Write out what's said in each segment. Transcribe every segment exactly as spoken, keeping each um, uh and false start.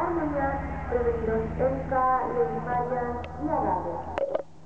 Armañán, prevenidos Erika, Lady Marian y Agave.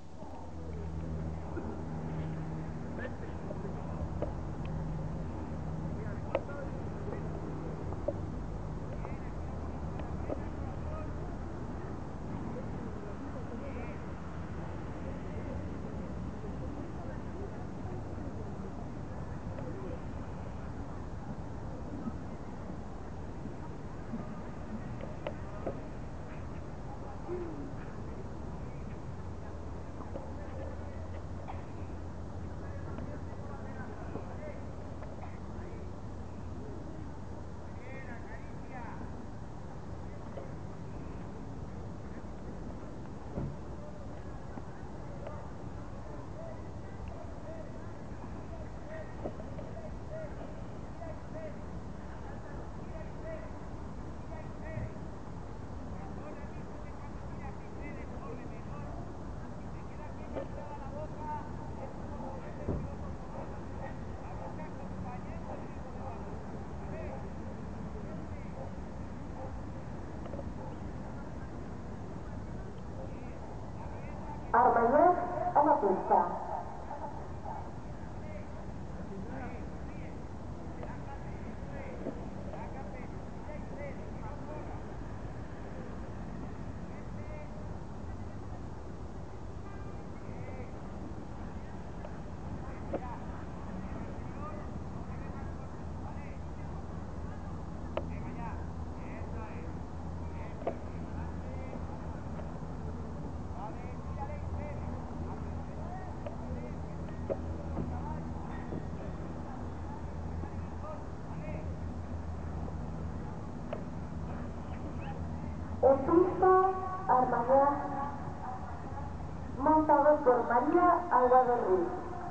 Armañán a la pista. En pista, Armañán, montado por María Aguado Ruiz.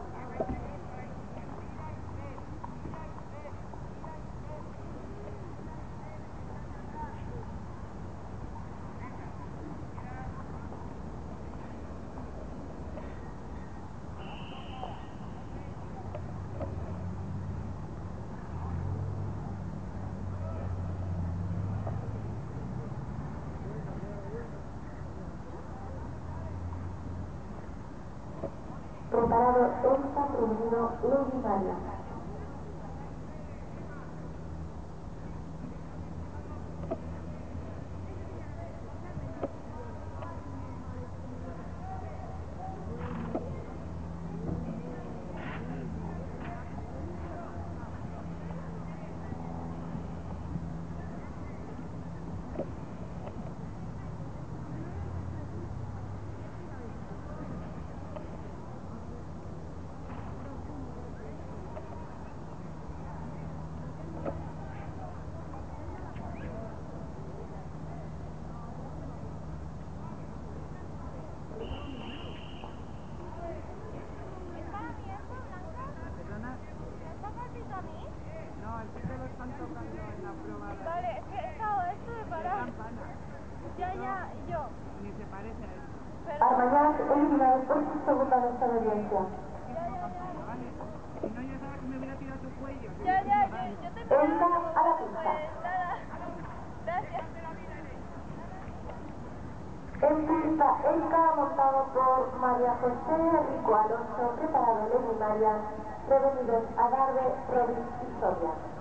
Preparado Erika, prevenido Lady Marian. No, el piso lo están tocando en la prueba. Vale, es que he estado esto de parar. Campana. Ya, ya, y yo. Ni se parece a esto. Pero... Armañán eliminado por su segunda desobediencia. Ya, ya, ya. ¿Vale? Si no, yo sabes que me hubiera tirado tu cuello. Ya, ya, yo, yo te he Erika mirado, a la bueno, pista. pues nada. Gracias. En pista, Erika, montado por María José Rico Alonso, preparado Lady Marian, prevenidos Agave, Robin y Soria.